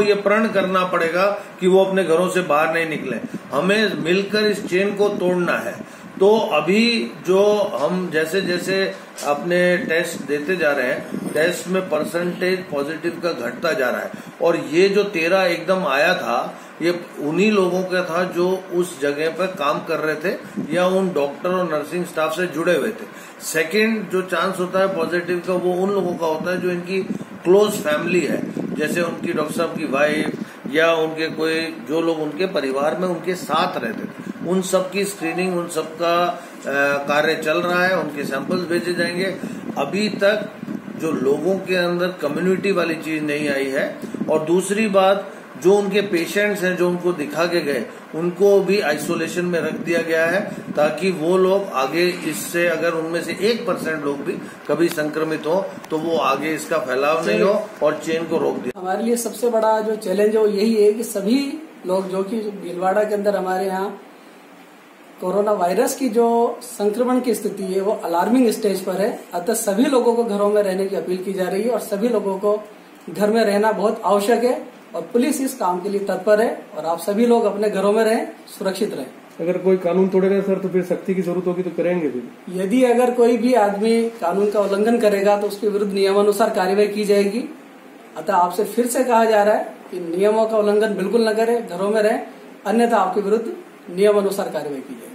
को ये प्रण करना पड़ेगा कि वो अपने घरों से बाहर नहीं निकले। हमें मिलकर इस चेन को तोड़ना है। तो अभी जो हम जैसे जैसे अपने टेस्ट देते जा रहे हैं, टेस्ट में परसेंटेज पॉजिटिव का घटता जा रहा है। और ये जो 13 एकदम आया था, ये उन्हीं लोगों का था जो उस जगह पर काम कर रहे थे या उन डॉक्टर और नर्सिंग स्टाफ से जुड़े हुए थे। सेकंड जो चांस होता है पॉजिटिव का, वो उन लोगों का होता है जो इनकी क्लोज फैमिली है, जैसे उनकी डॉक्टर साहब की वाइफ या उनके कोई जो लोग उनके परिवार में उनके साथ रहते थे। उन सब की स्क्रीनिंग, उन सब का कार्य चल रहा है, उनके सैंपल्स भेजे जाएंगे। अभी तक जो लोगों के अंदर कम्युनिटी वाली चीज नहीं आई है। और दूसरी बात, जो उनके पेशेंट्स हैं जो उनको दिखा के गए, उनको भी आइसोलेशन में रख दिया गया है, ताकि वो लोग आगे इससे, अगर उनमें से 1% लोग भी कभी संक्रमित हो तो वो आगे इसका फैलाव नहीं हो और चेन को रोक दिया। हमारे लिए सबसे बड़ा जो चैलेंज है वो यही है कि सभी लोग जो कि भीलवाड़ा के अंदर हमारे यहाँ कोरोना वायरस की जो संक्रमण की स्थिति है वो अलार्मिंग स्टेज पर है। अतः सभी लोगों को घरों में रहने की अपील की जा रही है और सभी लोगों को घर में रहना बहुत आवश्यक है और पुलिस इस काम के लिए तत्पर है। और आप सभी लोग अपने घरों में रहें, सुरक्षित रहें। अगर कोई कानून तोड़ेगा सर तो फिर सख्ती की जरूरत होगी तो करेंगे भी। यदि अगर कोई भी आदमी कानून का उल्लंघन करेगा तो उसके विरुद्ध नियमानुसार कार्रवाई की जाएगी। अतः आपसे फिर से कहा जा रहा है कि नियमों का उल्लंघन बिल्कुल न करें, घरों में रहें, अन्यथा आपके विरुद्ध नियमानुसार कार्रवाई की जाएगी।